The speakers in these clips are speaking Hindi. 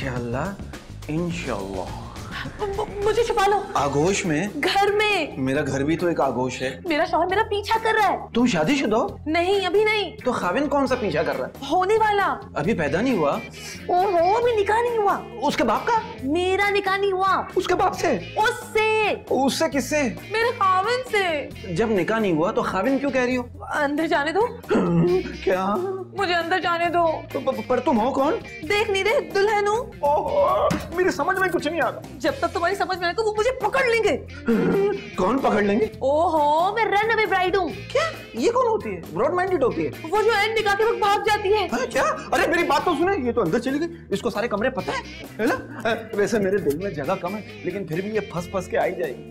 इंशाअल्लाह इंशाअल्लाह। मुझे छुपा लो। आगोश में? घर में। मेरा घर भी तो एक आगोश है। मेरा शौहर मेरा पीछा कर रहा है। तुम शादीशुदा हो? नहीं, अभी नहीं। तो खाविन कौन सा पीछा कर रहा है? होने वाला। अभी पैदा नहीं हुआ? ओहो, अभी निकाह नहीं हुआ। उसके बाप का? मेरा निकाह नहीं हुआ। उसके बाप से? उससे। उससे किससे? मेरे खाविन से। जब निकाह नहीं हुआ तो खाविन क्यों कह रही हो? अंदर जाने दो। क्या? मुझे अंदर जाने दो। पर तुम हो कौन? देख नहीं रहे, दुल्हन हूँ। मेरी समझ में कुछ नहीं आता। जब तक तुम्हारी समझ में आए तो वो मुझे पकड़ लेंगे। कौन पकड़ लेंगे? ओहो, मैं रन अवे ब्राइड हूँ। क्या? ये कौन होती है? ब्रॉड माइंडेड होती है? वो जो एंड निकाह के वक्त भाग जाती है। क्या? अरे मेरी बात तो सुने, ये तो अंदर चली गई। इसको सारे कमरे पता है ना? वैसे मेरे दिल में जगह कम है, लेकिन फिर भी ये फंस फंस के आई जाएगी।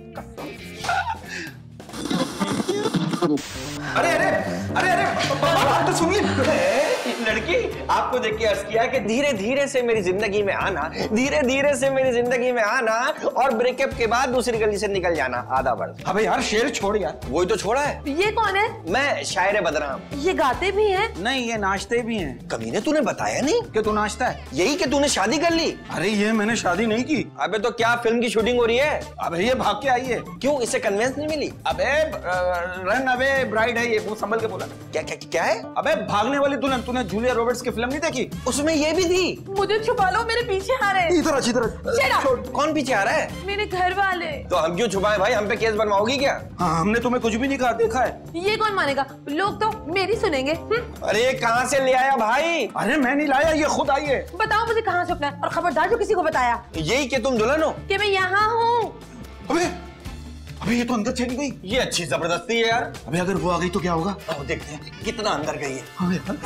अरे अरे अरे अरे बात तो सुनिए। लड़की आपको देख के अर्ज किया कि धीरे धीरे से मेरी जिंदगी में आना, धीरे धीरे से मेरी जिंदगी में आना और ब्रेकअप के बाद दूसरी गली से निकल जाना। आधा वर्ष। अबे यार शेर छोड़ यार। वही तो छोड़ा है। ये कौन है? मैं शायर बदनाम। ये गाते भी हैं? नहीं, ये नाचते भी हैं। कमीने तूने बताया नहीं कि तू नाचता है? यही कि तूने शादी कर ली। अरे ये मैंने शादी नहीं की। अबे तो क्या फिल्म की शूटिंग हो रही है? अबे ये भाग के आई है। क्यों, इसे कन्वेंस नहीं मिली? अबे रन अवे ब्राइड है ये, वो संभल के बोला। क्या क्या क्या है? अबे भागने वाली दुल्हन। तूने जूलिया रॉबर्ट्स की फिल्म नहीं देखी? उसमें ये भी थी। मुझे छुपा लो, मेरे पीछे आ रहे हैं। इधर कौन पीछे आ रहा है? मेरे घर वाले। तो हम क्यों छुपाए भाई? हम पे केस बनवाओगी क्या? हाँ, हमने तुम्हें कुछ भी नहीं कहा, देखा है। ये कौन मानेगा? लोग तो मेरी सुनेंगे। अरे कहाँ से ले आया भाई? अरे मैं नहीं लाया, ये खुद आई है। बताओ मुझे कहाँ छुपना है, और खबरदार जो किसी को बताया यही कि तुम दुल्हन हो कि मैं यहाँ हूँ। अबे ये तो अंदर चली गई। ये अच्छी जबरदस्ती है यार। अबे अगर वो आ गई तो क्या होगा? देखते हैं कितना अंदर गई है। हाँ यार।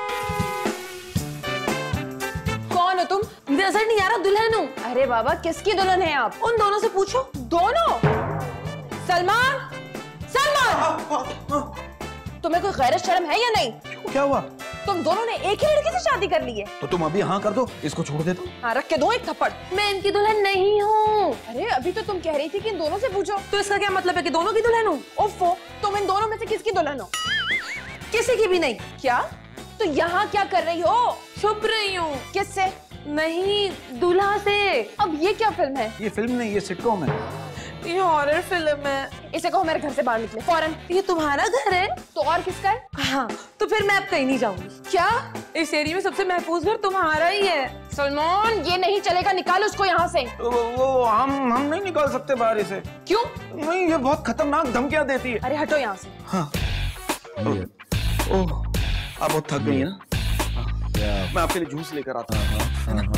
कौन हो तुम? नजर नहीं आ रहा? दुल्हन हूँ। अरे बाबा, किसकी दुल्हन है आप? उन दोनों से पूछो। दोनों? सलमान, सलमान, तुम्हें कोई गैरत शर्म है या नहीं? क्या हुआ? तुम दोनों ने एक ही लड़की से शादी कर ली है। तो तुम अभी हाँ कर दो, इसको छोड़ दे दो। हाँ, रख के दो एक थप्पड़। मैं इनकी दुल्हन नहीं हूँ। अरे अभी तो तुम कह रही थी कि इन दोनों से पूछो, तो इसका क्या मतलब है कि दोनों की दुल्हन हूँ? ओफो, तुम इन दोनों में से किसकी दुल्हन हो? किसी की भी नहीं। क्या? तो यहाँ क्या कर रही हो? छुप रही हूँ। किससे? नहीं, दूल्हा से। अब ये क्या फिल्म है? ये फिल्म नहीं, ये सिटकॉम है। ये हॉरर फिल्म है। इसे कहो मेरे घर से बाहर निकले फौरन। ये तुम्हारा घर है? तो और किसका है? हाँ, तो फिर मैं अब कहीं नहीं जाऊंगी। क्या? इस एरिया में सबसे महफूज घर तुम्हारा ही है। सलमान, ये नहीं चलेगा, निकालो उसको यहाँ से। वो हम नहीं निकाल सकते बाहर इसे। क्यों? नहीं, ये बहुत खतरनाक धमकियां देती है। अरे हटो यहाँ से। हाँ। ओह, आप बहुत थक गई हैं। मैं आपके लिए जूस लेकर आता हूँ।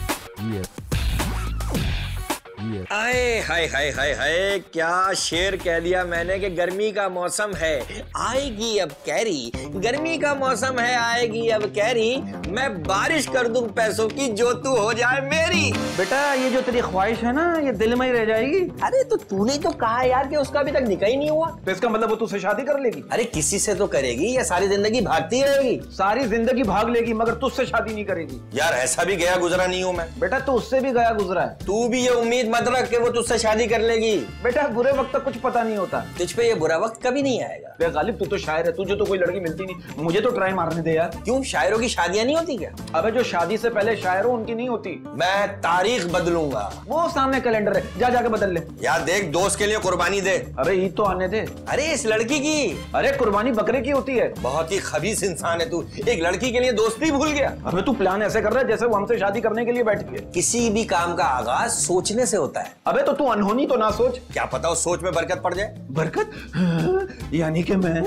आए हाय हाय हाय हाय, क्या शेर कह दिया मैंने कि गर्मी का मौसम है, आएगी अब कैरी। गर्मी का मौसम है, आएगी अब कैरी। मैं बारिश कर दूं पैसों की, जो तू हो जाए मेरी। बेटा ये जो तेरी ख्वाहिश है ना, ये दिल में ही रह जाएगी। अरे तो तूने तो कहा यार कि उसका अभी तक निकाह ही नहीं हुआ। तो इसका मतलब वो तुझसे शादी कर लेगी? अरे किसी से तो करेगी या सारी जिंदगी भागती रहेगी? सारी जिंदगी भाग लेगी मगर तुझसे शादी नहीं करेगी। यार ऐसा भी गया गुजरा नहीं हूँ मैं। बेटा तो उससे भी गया गुजरा है। तू भी ये उम्मीद मत रख कि वो तुझसे शादी कर लेगी। बेटा बुरे वक्त तक कुछ पता नहीं होता। तुझ पे ये बुरा वक्त कभी नहीं आएगा। बे गालिब, तू तो शायर है, तुझे तो कोई लड़की मिलती नहीं। मुझे तो ट्राई मारने दे यार। क्यों, शायरों की शादियां नहीं होती क्या? अबे जो शादी से पहले शायर हो उनकी नहीं होती। मैं तारीख बदलूंगा। वो सामने कैलेंडर है, जा जाके बदल ले। यार देख, दोस्त के लिए कुर्बानी दे। अरे ईद तो आने दे। अरे इस लड़की की। अरे कुर्बानी बकरे की होती है। बहुत ही खबीस इंसान है तू, एक लड़की के लिए दोस्ती भूल गया। अबे तू प्लान ऐसे कर रहा है जैसे वो हमसे शादी करने के लिए बैठी है। किसी भी काम का आगाज सोचने से होता है। अबे तो तू अनहोनी तो ना सोच। क्या पता उस सोच में बरकत पड़ जाए। बरकत? यानी कि मैं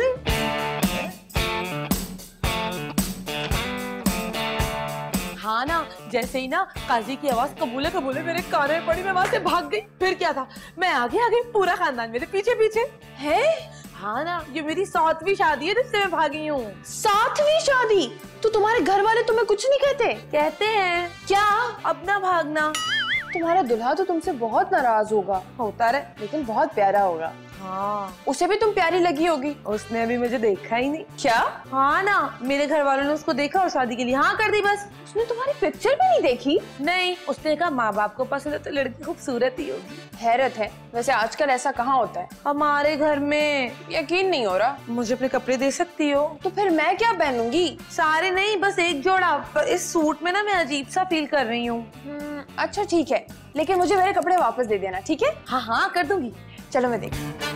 हाँ ना, जैसे ही ना काजी की आवाज कबूले कबूले मेरे कान में पड़ी, मैं वहां से भाग गई। फिर क्या था, मैं आगे आगे, पूरा खानदान मेरे पीछे पीछे है। हाँ ना, ये मेरी 7वीं शादी है जिससे मैं भागी हूँ। 7वीं शादी? तो तुम्हारे घर वाले तुम्हें कुछ नहीं कहते? कहते हैं। क्या? अब ना भागना। तुम्हारा दुल्हा तो तुमसे बहुत नाराज होता रहे, लेकिन बहुत प्यारा होगा। हाँ, उसे भी तुम प्यारी लगी होगी। उसने अभी मुझे देखा ही नहीं। क्या? हाँ ना, मेरे घर वालों ने उसको देखा और शादी के लिए हाँ कर दी बस। उसने तुम्हारी पिक्चर भी नहीं देखी? नहीं, उसने कहा माँ बाप को पसंद है तो लड़की खूबसूरत ही होगी। हैरत है, वैसे आजकल ऐसा कहाँ होता है। हमारे घर में यकीन नहीं हो रहा। मुझे अपने कपड़े दे सकती हो? तो फिर मैं क्या पहनूंगी? सारे नहीं, बस एक जोड़ा। पर इस सूट में ना मैं अजीब सा फील कर रही हूँ। अच्छा ठीक है, लेकिन मुझे मेरे कपड़े वापस दे देना, ठीक है? हाँ हाँ कर दूंगी। चलो मैं देखती हूँ।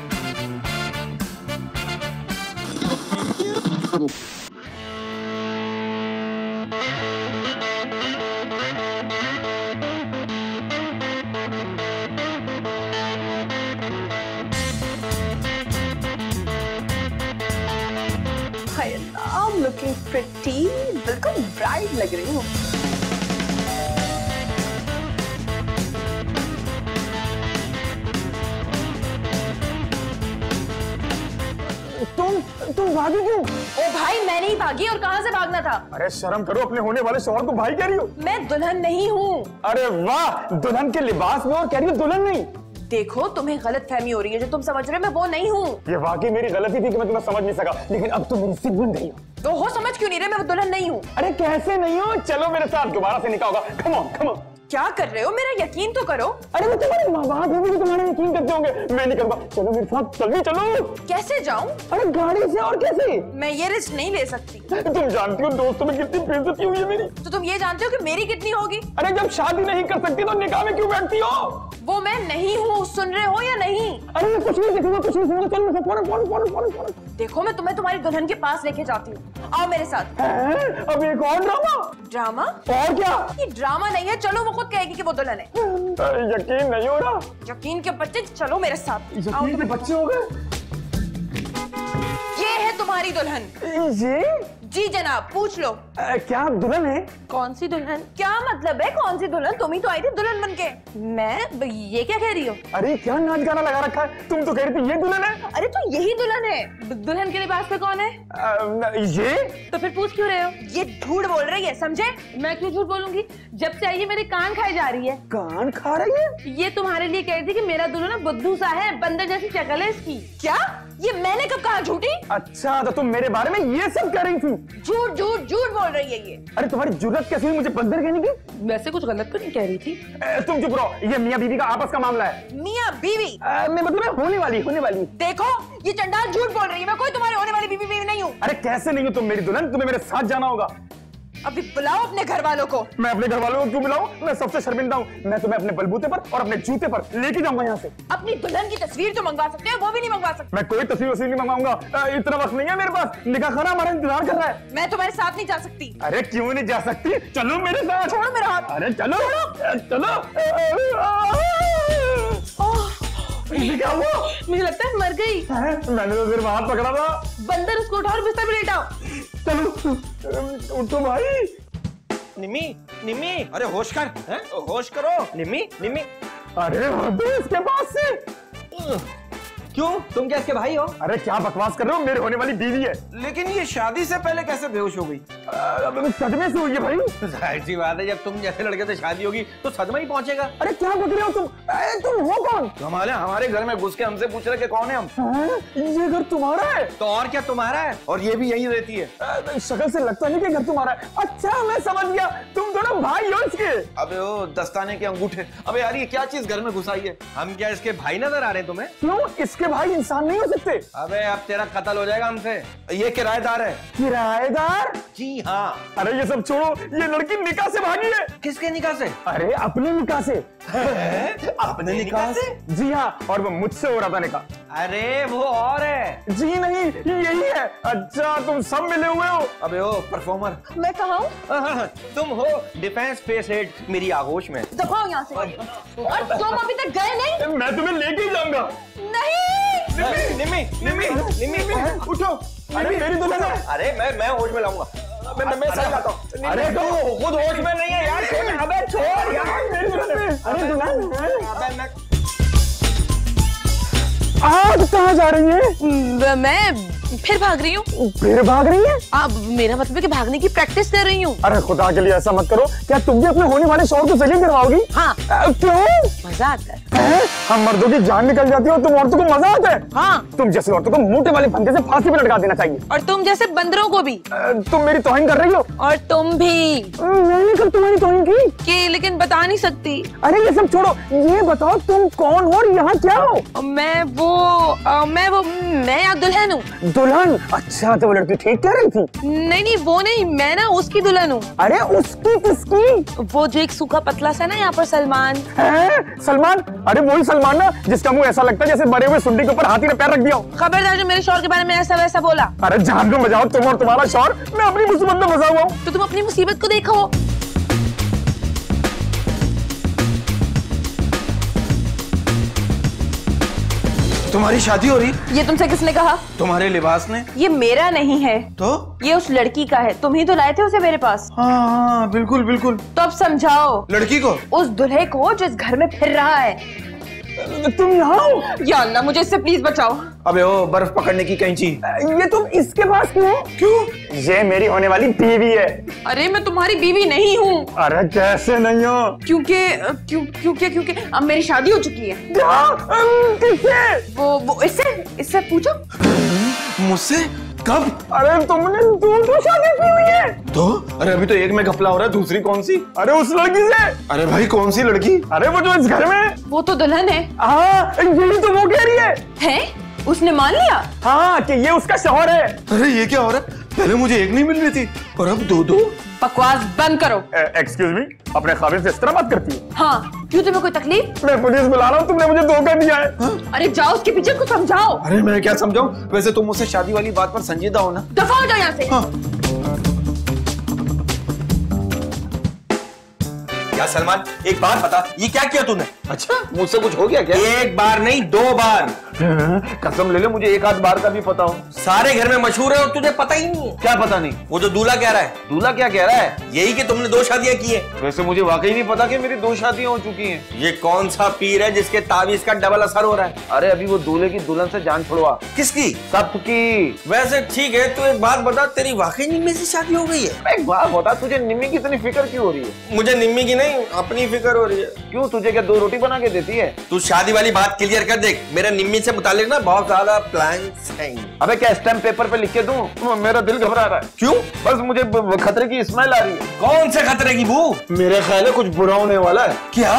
I'm looking pretty, बिल्कुल ब्राइट लग रही हूँ। तुम भागी क्यों? ओ भाई, मैं नहीं भागी। और कहाँ से भागना था? अरे शर्म करो, अपने होने वाले शौहर को भाई कह रही हो? मैं दुल्हन नहीं हूँ। अरे वाह, दुल्हन के लिबास में और कह रही हो दुल्हन नहीं। देखो, तुम्हें गलत फहमी हो रही है। जो तुम समझ रहे हो मैं वो नहीं हूँ। ये वाकई मेरी गलती थी कि मैं तुम्हें समझ नहीं सका, लेकिन अब तुम मेरी सिद्ध बन गई हो। तो हो समझ क्यों नहीं रहे? मैं दुल्हन नहीं हूँ। अरे कैसे नहीं हो? चलो मेरे साथ, दोबारा से निकाह होगा। Come on come on. क्या कर रहे हो? मेरा यकीन तो करो। अरे वो तुम्हारे माँ बाप होंगे, तुम्हारा यकीन करते होंगे। मैं नहीं करता। चलो मेरे साथ, जल्दी चलो। कैसे जाऊँ? अरे गाड़ी से। और कैसे? मैं ये रिस्क नहीं ले सकती। तुम जानती हो दोस्तों में कितनी बेइज्जती हुई है मेरी। तो तुम ये जानते हो कि मेरी कितनी होगी? अरे जब शादी नहीं कर सकती तो निकाह में क्यों बैठती हो? वो मैं नहीं हूँ, सुन रहे हो या नहीं? अरे मैं कुछ नहीं देखूंगा, कुछ नहीं सुनूंगा। चल मेरे साथ, देखो, मैं तुम्हें तुम्हारी दुल्हन के पास लेके जाती हूँ। आओ मेरे साथ। अब एक और ड्रामा? ड्रामा? और क्या? ये ड्रामा नहीं है। चलो, वो खुद कहेगी कि वो दुल्हन है। यकीन नहीं हो रहा। यकीन के बच्चे, चलो मेरे साथ। यकीन के बच्चे हो गए। ये है तुम्हारी दुल्हन। ये? जी जनाब, पूछ लो। क्या दुल्हन है? कौन सी दुल्हन? क्या मतलब है कौन सी दुल्हन? तुम ही तो आई थी दुल्हन बनके। मैं? ये क्या कह रही हो? अरे क्या नाच गाना लगा रखा है? तुम तो कह रही थी ये दुल्हन है। अरे तो यही दुल्हन है। दुल्हन के लिबास पे कौन है? ये? तो फिर पूछ क्यों रहे हो? ये झूठ बोल रही है, समझे? मैं क्यों झूठ बोलूंगी? जब से आई है मेरे कान खाई जा रही है। कान खा रही है? ये तुम्हारे लिए कह रही थी कि मेरा दुल्हन बुद्धू सा है, बंदर जैसी शक्ल है इसकी। क्या? ये मैंने कब कहा झूठी? अच्छा, तो तुम मेरे बारे में ये सब कह रही थी? झूठ झूठ झूठ बोल रही है ये। अरे तुम्हारी जुर्रत कैसे हुई मुझे बंदर कहने की? वैसे कुछ गलत तो नहीं कह रही थी। तुम चुप रहो, ये मियाँ बीवी का आपस का मामला है। मियाँ बीवी? मैं मतलब होने वाली। देखो, ये चंडाल झूठ बोल रही है। मैं कोई तुम्हारे होने वाली बीवी नहीं हूँ। अरे कैसे नहीं हो तुम मेरी दुल्हन? तुम्हें मेरे साथ जाना होगा। अभी बुलाओ अपने घर वालों को। मैं अपने घर वालों को क्यों बुलाऊं? मैं सबसे शर्मिंदा हूँ। मैं तुम्हें अपने बलबूते पर और अपने जूते पर लेके जाऊंगा यहाँ से। अपनी दुल्हन की तस्वीर तो मंगवा सकते हो, वो भी नहीं मंगवा सकते। मैं कोई तस्वीर नहीं मंगवाऊंगा। इतना वक्त नहीं है मेरे पास। निकाह खाना हमारा इंतजार कर रहा है। मैं तुम्हारे साथ नहीं जा सकती। अरे क्यों नहीं जा सकती? चलो मेरे साथ। छोड़ो मेरा हाथ। अरे चलो चलो। क्या हुआ? मुझे लगता है मर गई। मैंने तो सिर्फ हाथ पकड़ा था। बंदर, उसको उठाओ और बिस्तर पे लेटाओ। चलो उठो भाई। निम्मी, निम्मी, अरे होश कर, होश करो। निम्मी, निम्मी। अरे इसके पास से। क्यों? तुम क्या इसके भाई हो? अरे क्या बकवास कर रहे हो? मेरे होने वाली बीवी है। लेकिन ये शादी से पहले कैसे बेहोश हो गई? सदमे से हुई है भाई। जाहिर सी बात है, जब तुम जैसे लड़के से शादी होगी तो सदमा ही पहुंचेगा। अरे क्या बक रहे हो तुम? तुम हो कौन? हमारे घर में घुस के हमसे पूछ रहे कि कौन है हम? ये घर तुम्हारा है? तो और क्या तुम्हारा है? और ये भी यहीं रहती है। शक्ल से लगता नहीं कि घर तुम्हारा है। अच्छा मैं समझ गया, तुम दोनों भाई हो इसके। अबे ओ दस्ताने के अंगूठे। अबे यार ये क्या चीज घर में घुसाई है? हम क्या इसके भाई नजर आ रहे हैं तुम्हें? क्यों? इसके भाई इंसान नहीं हो सकते? अबे अब तेरा कत्ल हो जाएगा हमसे। ये किराएदार है। किराएदार? जी हाँ। अरे ये सब छोड़ो, ये लड़की निकाह से भागी है। किसके निकाह से? अरे अपने निकाह से। अपने निकाह से? जी हाँ, और वो मुझसे हो रहा था निकाह। अरे वो और है। जी नहीं, यही है। अच्छा तुम सब मिले हुए हो? अबे ओ परफॉर्मर। मैं कहाँ हूँ? तुम हो डिफेंस स्पेस हेड मेरी आगोश में। दबाओ यहाँ से। और तुम अभी तक गए नहीं? मैं तुम्हें लेके जाऊंगा। नहीं। निम्मी, निम्मी, निम्मी, उठो। अरे मेरी दुल्हन है। अरे मैं होश में लाऊंगा। मैं सही लाता हूँ। अरे तो खुद होश में नहीं है यार। अबे छोड़ यार, मेरी दुल्हन है। अरे दुल्हन है। अबे मैं आप कहाँ जा रही हैं? मैं फिर भाग रही हूँ। फिर भाग रही है? अब मेरा मतलब है कि भागने की प्रैक्टिस कर रही हूँ। अरे खुदा के लिए ऐसा मत करो, क्या तुम भी अपने होने वाले शौहर को सेटिंग करवाओगी? हाँ। क्यों? मजा आता है। हम मर्दों की जान निकल जाती है और तुम औरतों को मजा आता है? हाँ। तुम जैसी औरतों को मोटे वाले फंदे से फांसी पर लटका देना चाहिए। और तुम जैसे बंदरों को भी। तुम मेरी तौहीन कर रही हो। और तुम भी। मैंने कब तुम्हारी तौहीन की? लेकिन बता नहीं सकती। अरे ये सब छोड़ो, ये बताओ तुम कौन हो और यहाँ क्या हो? मैं यहाँ दुल्हन हूँ। दुल्हन? अच्छा, तो वो लड़की ठीक कह रही थी। नहीं वो नहीं, मैं ना उसकी दुल्हन हूँ। अरे उसकी किसकी? वो जो एक सूखा पतला सा ना यहाँ पर सलमान है। सलमान? अरे वही सलमान ना जिसका मुंह ऐसा लगता है जैसे बड़े हुए सुंडी के ऊपर हाथी ने पैर रख दिया हो। खबरदार जो मेरे शौहर के बारे में ऐसा वैसा बोला। अरे जान को बजाओ तुम और तुम्हारा शौहर, मैं अपनी मुसीबत में फंसा हुआ हूँ। तो तुम अपनी मुसीबत को देखो। तुम्हारी शादी हो रही? ये तुमसे किसने कहा? तुम्हारे लिबास ने। ये मेरा नहीं है। तो? ये उस लड़की का है, तुम ही तो लाए थे उसे मेरे पास। हाँ बिल्कुल बिल्कुल। तो अब समझाओ लड़की को, उस दूल्हे को जो इस घर में फिर रहा है। तुम यहाँ हो? या अल्लाह, मुझे इससे प्लीज बचाओ। अबे ओ बर्फ पकड़ने की कैंची। ये तुम इसके पास क्यों? क्यों? ये मेरी होने वाली बीवी है। अरे मैं तुम्हारी बीवी नहीं हूँ। अरे कैसे नहीं हो? क्योंकि अब मेरी शादी हो चुकी है। क्या? किससे? वो इससे पूछो। मुझसे? कब? अरे तुमने दो शादी की हुई है? तो अरे अभी तो एक में घपला हो रहा है, दूसरी कौन सी? अरे उस लड़की से। अरे भाई कौन सी लड़की? अरे वो जो इस घर में। वो तो दुल्हन है। हाँ यही तो वो कह रही है। हैं? उसने मान लिया? हाँ कि ये उसका शौहर है। अरे ये क्या हो रहा है? पहले मुझे एक नहीं मिल रही थी और अब दो। बकवास बंद करो। एक्सक्यूज मी, अपने ख़ाविंद से इस तरह बात करती है? हाँ, क्यों तुम्हें कोई तकलीफ? मैं पुलिस बुला रहा हूँ, तुमने मुझे धोखा दिया है। हाँ? अरे जाओ उसके पीछे कुछ समझाओ। अरे मैं क्या समझाऊं? वैसे तुम मुझसे शादी वाली बात पर संजीदा हो ना? दफा हो जाओ यहाँ से। हाँ। क्या सलमान, एक बात बता, ये क्या किया तूने? अच्छा मुझसे कुछ हो गया क्या? एक बार नहीं 2 बार। कसम ले ले, मुझे एक आध बार का भी पता हो। सारे घर में मशहूर है और तुझे पता ही नहीं है। क्या पता नहीं? वो जो दूल्हा कह रहा है। दूल्हा क्या कह रहा है? यही कि तुमने 2 शादियां की है। वैसे मुझे वाकई नहीं पता कि मेरी 2 शादियां हो चुकी हैं। ये कौन सा पीर है जिसके तावीज का डबल असर हो रहा है? अरे अभी वो दूल्हे की दुल्हन से जान छुड़वा। किसकी? सबकी। वैसे ठीक है, तू एक बात बता, तेरी वाकई निम्मी से शादी हो गई है? एक बात बता, तुझे निम्मी की इतनी फिक्र क्यों हो रही है? मुझे निम्मी की नहीं, अपनी फिक्र हो रही है। क्यों, तुझे क्या 2 रोटी बना के देती है? तू शादी वाली बात क्लियर कर देख। मेरा निम्मी से मुतालिक ना बहुत ज्यादा प्लान्स हैं। अबे क्या स्टैम्प पेपर पे लिख के दूं? मेरा दिल घबरा रहा है। क्यों? बस मुझे खतरे की स्मेल आ रही है। कौन से खतरे की बू? मेरे ख्याल है कुछ बुरा होने वाला है। क्या?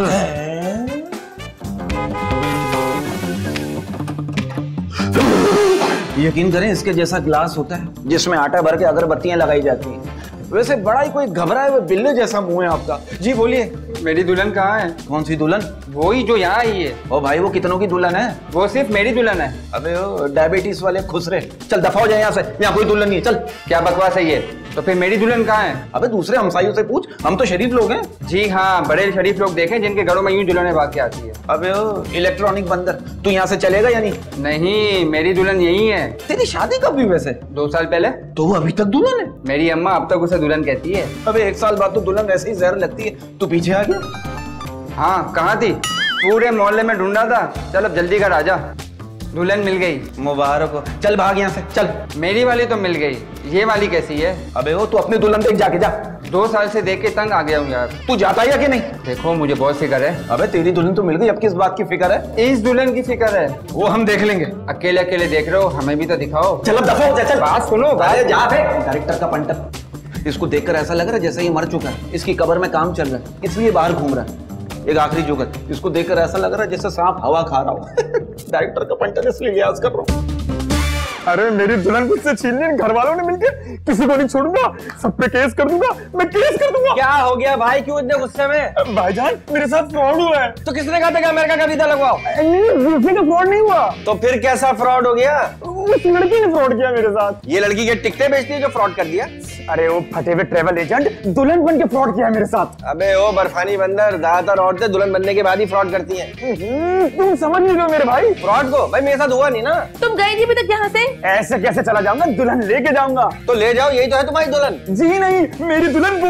यकीन करें इसके जैसा ग्लास होता है जिसमें आटा भर के अगरबत्तियां लगाई जाती हैं। वैसे बड़ा ही कोई घबराए हुए बिल्ले जैसा मुंह है आपका। जी बोलिए। मेरी दुल्हन कहाँ है? कौन सी दुल्हन? वो ही जो यहाँ आई है। ओ भाई, वो कितनों की दुल्हन है? वो सिर्फ मेरी दुल्हन है। अबे ओ डायबिटीज वाले खुसरे, चल दफा हो जाए यहाँ से। यहाँ कोई दुल्हन नहीं है, चल। क्या बकवास है ये? तो फिर मेरी दुल्हन कहाँ है? अबे दूसरे हमसाइयों से पूछ, हम तो शरीफ लोग हैं। जी हाँ, बड़े शरीफ लोग देखें जिनके घरों में यूं दुल्हनें भाग के आती है। अबे ओ इलेक्ट्रॉनिक बंदर, तू यहाँ से चलेगा या नहीं? नहीं, मेरी दुल्हन यही है। तेरी शादी कब हुई वैसे? 2 साल पहले। तो वो अभी तक दुल्हन है? मेरी अम्मा अब तक उसे दुल्हन कहती है। अबे 1 साल बाद तो दुल्हन ऐसे ही जहर लगती है। तू पीछे आ गया? हाँ, कहाँ थी? पूरे मोहल्ले में ढूंढा था। चल अब जल्दी कर, आजा। दुल्हन मिल गई। मुबारक हो, चल भाग यहाँ से, चल। मेरी वाली तो मिल गई, ये वाली कैसी है? अबे वो तू अपनी दुल्हन देख जाके जा। 2 साल से देख के तंग आ गया हूँ यार। तू जाता है या कि नहीं? देखो मुझे बहुत फिक्र है। अबे तेरी दुल्हन तो मिल गई, अब किस बात की फिक्र है? इस दुल्हन की फिक्र है। वो हम देख लेंगे। अकेले अकेले देख रहे हो, हमें भी तो दिखाओ। चल अब दफा हो जा, चल। बात सुनो। अरे जा बे। डायरेक्टर का पंटर, इसको देखकर ऐसा लग रहा है जैसे ये मर चुका है। इसकी कब्र में काम चल रहा है, इसलिए बाहर घूम रहा है। एक आखिरी जुगत, इसको देखकर ऐसा लग रहा है जैसे सांप हवा खा रहा हो। डायरेक्टर का पंटर इसलिए लिहाज कर रहा हूँ। अरे मेरी दुल्हन मुझसे छीन ली, घर वालों ने मिलकर, किसी को नहीं छोड़ूंगा, सब पे केस कर दूंगा, मैं केस कर दूंगा। क्या हो गया भाई, क्यों इतने गुस्से में? भाईजान मेरे साथ फ्रॉड हुआ है। तो किसने कहा था कि अमेरिका का वीजा लगवाओ? नहीं, का फ्रॉड नहीं हुआ। तो फिर कैसा फ्रॉड हो गया? उस लड़की ने फ्रॉड किया मेरे साथ। ये लड़की के टिकटें बेचती है जो फ्रॉड कर दिया? अरे वो फटे हुए ट्रेवल एजेंट दुल्हन बन के फ्रॉड किया मेरे साथ। अबे ओ बर्फानी बंदर, ज्यादातर औरतें दुल्हन बनने के बाद ही फ्रॉड करती हैं। तुम समझ नहीं रहे मेरे भाई फ्रॉड को। भाई मेरे साथ हुआ नहीं ना। तुम गए नहीं अभी तक यहाँ से? ऐसे कैसे चला जाऊंगा, दुल्हन लेके जाऊंगा। तो ले जाओ, यही तो है तुम्हारी दुल्हन। जी नहीं, मेरी दुल्हन वो है।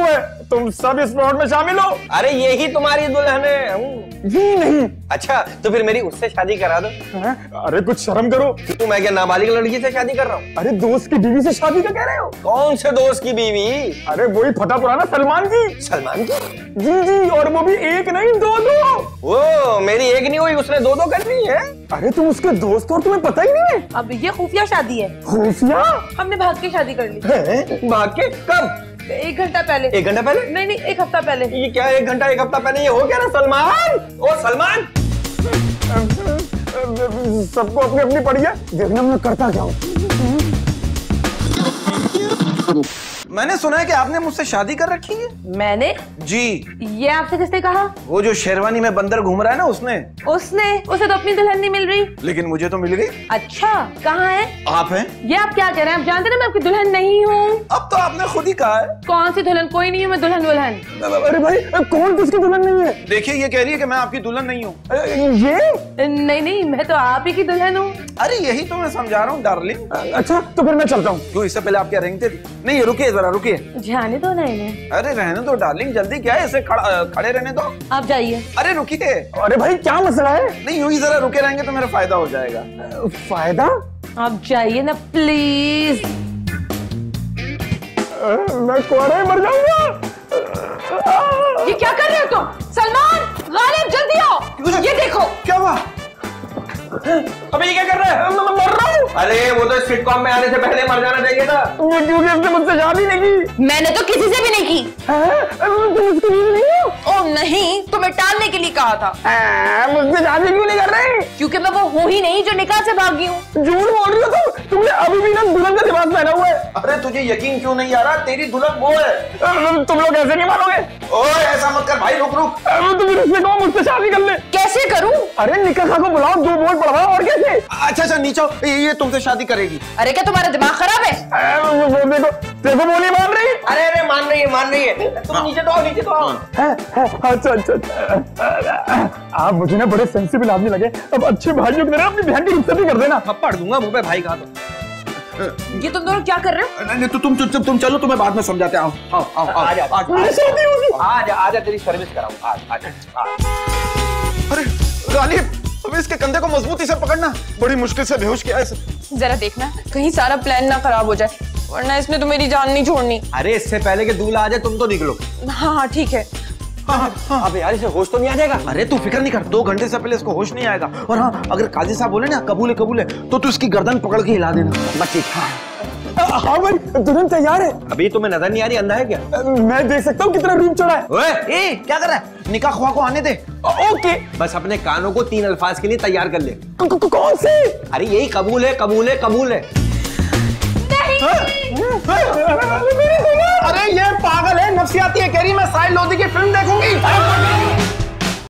तुम सब इस प्लॉट में शामिल हो? अरे यही तुम्हारी दुल्हन है। जी नहीं। अच्छा तो फिर मेरी उससे शादी करा दो। अरे कुछ शर्म करो। क्यों, मैं क्या नाबालिग लड़की से शादी कर रहा हूँ? अरे दोस्त की बीवी से शादी का कह रहे हो? कौन से दोस्त की बीवी? अरे वही फटा पुराना सलमान की। सलमान की? जी जी, और वो भी एक नहीं दो। वो मेरी एक नहीं हुई, उसने दो करनी है। अरे तुम उसके दोस्त हो और तुम्हें पता ही नहीं है? अब ये खुफिया शादी है। खुफिया? हमने भाग के शादी कर ली। भाग के? कब? 1 घंटा पहले। 1 घंटा पहले? नहीं 1 हफ्ता पहले। ये क्या 1 घंटा 1 हफ्ता पहले? ये हो गया ना सलमान। ओ सलमान, सबको अपनी अपनी पड़ी है, देखना मैं करता क्या हूँ। मैंने सुना है कि आपने मुझसे शादी कर रखी है। मैंने? जी। ये आपसे किसने कहा? वो जो शेरवानी में बंदर घूम रहा है ना, उसने उसे तो अपनी दुल्हन नहीं मिल रही। लेकिन मुझे तो मिल गई। अच्छा, कहाँ है? आप हैं? ये आप क्या कह रहे हैं? आप जानते ना मैं आपकी दुल्हन नहीं हूँ। अब तो आपने खुद ही कहा है। कौन सी दुल्हन? कोई नहीं हूँ मैं दुल्हन। अरे भाई, कौन किसकी दुल्हन नहीं है? देखिए ये कह रही है कि मैं आपकी दुल्हन नहीं हूँ। ये नहीं, मैं तो आप ही की दुल्हन हूँ। अरे यही तो मैं समझा रहा हूँ डार्लिंग। अच्छा तो फिर मैं चलता हूँ। क्यों, इससे पहले आप क्या रेंगते थे? नहीं रुकिए जरा, रुकिए। जाने दो ना इन्हें। अरे रहने दो डार्लिंग, जल्दी क्या है, इसे खड़े रहने दो। आप जाइए। अरे रुकिए। अरे भाई क्या मसला है? नहीं यूं ही जरा रुके रहेंगे तो मेरा फायदा हो जाएगा। फायदा? आप जाइए ना प्लीज। मैं कोहरे मर जाऊंगा। ये क्या कर रहे हो तुम? सलमान, गालिब जल्दी आओ। ये देखो। क्या हुआ? अबे ये क्या कर रहा है? मर रहा हूँ। अरे वो तो सिटकॉम में आने से पहले मर जाना चाहिए था। क्योंकि उसने मुझसे शादी नहीं की। मैंने तो किसी से भी नहीं की। तुम उसकी बीवी नहीं हो? ओ नहीं, तुम्हें टालने के लिए कहा था। मुझसे शादी क्यों नहीं कर रही? क्योंकि मैं वो हूँ ही नहीं जो निकाह से भागी हूँ। झूठ बोल रही हो तुम। तुमने अभी भी ना दुल्हन का लिबास पहना हुआ है। अरे तुझे यकीन क्यों नहीं आ रहा? तेरी दुल्हन वो है। तुम लोग ऐसे नहीं मानोगे। ओए ऐसा मत कर भाई, रुक। तुम इससे कहो मुझसे शादी कर ले। कैसे करूँ? अरे निकाह को बुलाओ, 2 बोल पढ़वाओ, और कैसे? अच्छा नीचे आओ, ये तुमसे शादी करेगी। अरे क्या तुम्हारा दिमाग खराब है? देखो बोली मान रही। अरे मान रही है। तुम नीचे तो आओ। अच्छा। आप मुझे ना बड़े सेंसिबल आदमी लगे। अब अच्छे भाइयों की तरह अपनी बहन की रुखसती कर देना। थप्पड़ दूंगा मुंह पे भाई का तो। ये तुम दोनों क्या कर रहे हो? नहीं तो तुम चलो, तुम्हें बाद में समझाते। आओ। आजा तेरी सर्विस कराऊं। आजा। अरे गालिब, अब इसके कंधे को मजबूती से पकड़ना। बड़ी मुश्किल से बेहोश किया है इसे। जरा देखना कहीं सारा प्लान ना खराब हो जाए, वरना इसने तो मेरी जान नहीं छोड़नी। अरे इससे पहले कि दूल्हा आ जाए तुम तो निकलो। हाँ ठीक है। अबे यार इसे होश तो नहीं आ जाएगा? अरे तू फिक्र नहीं कर, 2 घंटे से पहले इसको होश नहीं आएगा। और हाँ, अगर काजी साहब बोले ना कबूल है तो तू इसकी गर्दन पकड़ के हिला देना। बस ठीक। हाँ भाई, दुल्हन तैयार है। अभी तुम्हें नजर नहीं आ रही, अंधा है क्या? मैं देख सकता हूँ कितना रूप चढ़ा है। ओए, क्या कर रहा है? निकाह ख्वाह को आने दे। ओके। बस अपने कानों को 3 अल्फाज के लिए तैयार कर ले। कौन से? अरे यही कबूल है। अरे ये पागल है, नफसियाती है, कह रही मैं साहिल लोधी की फिल्म देखूंगी।